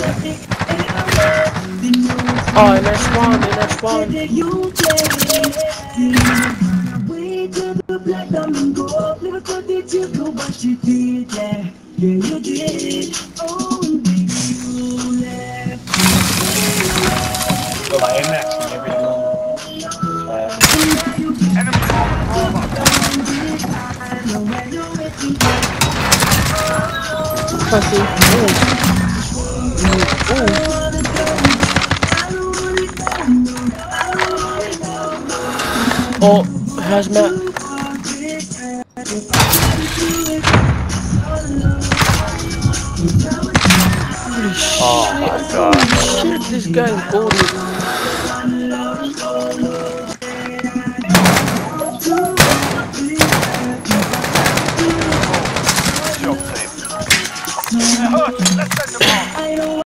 Oh, and that's one, and that's one. Got like MX and everything on. Enemies on Pussy. Oh, hazmat. Oh my god. Shit, this guy is golden.